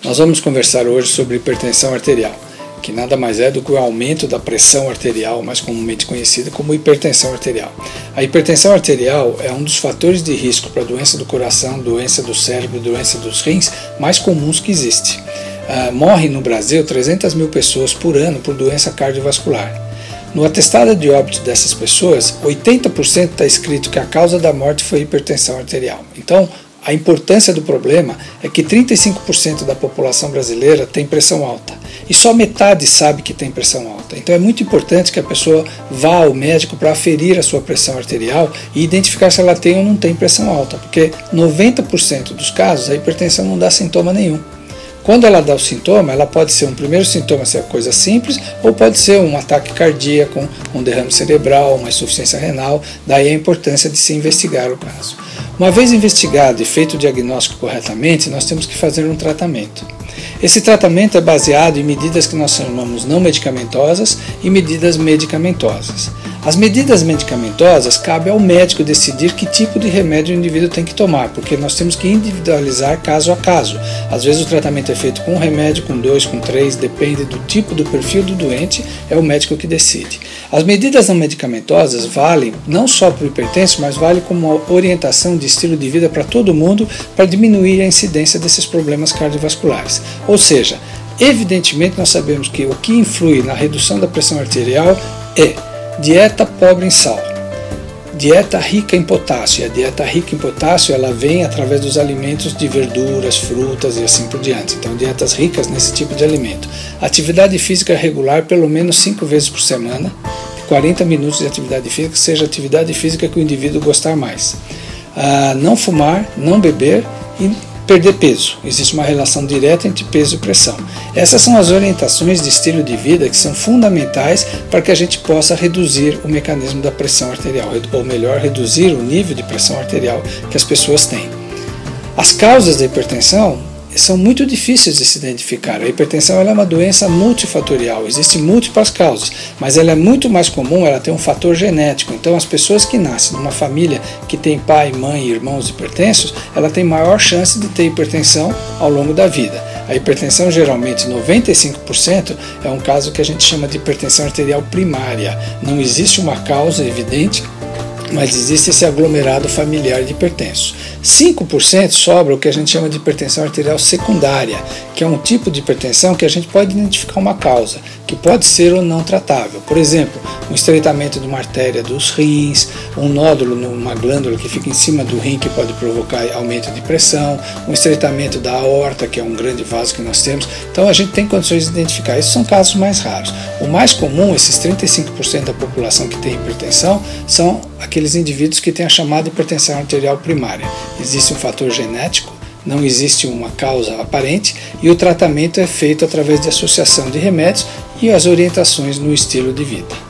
Nós vamos conversar hoje sobre hipertensão arterial, que nada mais é do que o aumento da pressão arterial, mais comumente conhecida como hipertensão arterial. A hipertensão arterial é um dos fatores de risco para doença do coração, doença do cérebro, doença dos rins mais comuns que existe. Morre no Brasil 300 mil pessoas por ano por doença cardiovascular. No atestado de óbito dessas pessoas, 80% está escrito que a causa da morte foi hipertensão arterial. Então, a importância do problema é que 35% da população brasileira tem pressão alta e só metade sabe que tem pressão alta. Então é muito importante que a pessoa vá ao médico para aferir a sua pressão arterial e identificar se ela tem ou não tem pressão alta, porque 90% dos casos a hipertensão não dá sintoma nenhum. Quando ela dá o sintoma, ela pode ser um primeiro sintoma, ser coisa simples, ou pode ser um ataque cardíaco, um derrame cerebral, uma insuficiência renal, daí a importância de se investigar o caso. Uma vez investigado e feito o diagnóstico corretamente, nós temos que fazer um tratamento. Esse tratamento é baseado em medidas que nós chamamos não medicamentosas e medidas medicamentosas. As medidas medicamentosas cabe ao médico decidir que tipo de remédio o indivíduo tem que tomar, porque nós temos que individualizar caso a caso. Às vezes o tratamento é feito com um remédio, com dois, com três, depende do tipo do perfil do doente, é o médico que decide. As medidas não medicamentosas valem não só para o hipertenso, mas vale como uma orientação de estilo de vida para todo mundo para diminuir a incidência desses problemas cardiovasculares. Ou seja, evidentemente nós sabemos que o que influi na redução da pressão arterial é dieta pobre em sal, dieta rica em potássio. A dieta rica em potássio ela vem através dos alimentos de verduras, frutas e assim por diante. Então dietas ricas nesse tipo de alimento. Atividade física regular pelo menos 5 vezes por semana, 40 minutos de atividade física, seja atividade física que o indivíduo gostar mais. Não fumar, não beber e perder peso. Existe uma relação direta entre peso e pressão. Essas são as orientações de estilo de vida que são fundamentais para que a gente possa reduzir o mecanismo da pressão arterial, ou melhor, reduzir o nível de pressão arterial que as pessoas têm. As causas da hipertensão são muito difíceis de se identificar. A hipertensão ela é uma doença multifatorial, existem múltiplas causas, mas ela é muito mais comum, ela tem um fator genético. Então as pessoas que nascem numa família que tem pai, mãe e irmãos hipertensos, ela tem maior chance de ter hipertensão ao longo da vida. A hipertensão, geralmente 95%, é um caso que a gente chama de hipertensão arterial primária. Não existe uma causa evidente, mas existe esse aglomerado familiar de hipertensos. 5% sobra o que a gente chama de hipertensão arterial secundária, que é um tipo de hipertensão que a gente pode identificar uma causa, que pode ser ou não tratável. Por exemplo, um estreitamento de uma artéria dos rins, um nódulo numa glândula que fica em cima do rim que pode provocar aumento de pressão, um estreitamento da aorta, que é um grande vaso que nós temos. Então a gente tem condições de identificar. Esses são casos mais raros. O mais comum, esses 35% da população que tem hipertensão, são aqueles indivíduos que têm a chamada hipertensão arterial primária. Existe um fator genético, não existe uma causa aparente e o tratamento é feito através de associação de remédios e as orientações no estilo de vida.